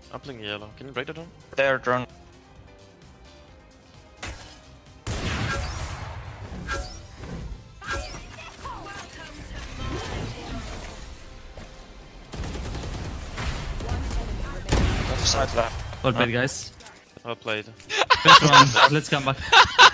I'm playing yellow. Can you break the drone? They're drone. Left side left. Well played, guys. Well played. Best one. Let's come back.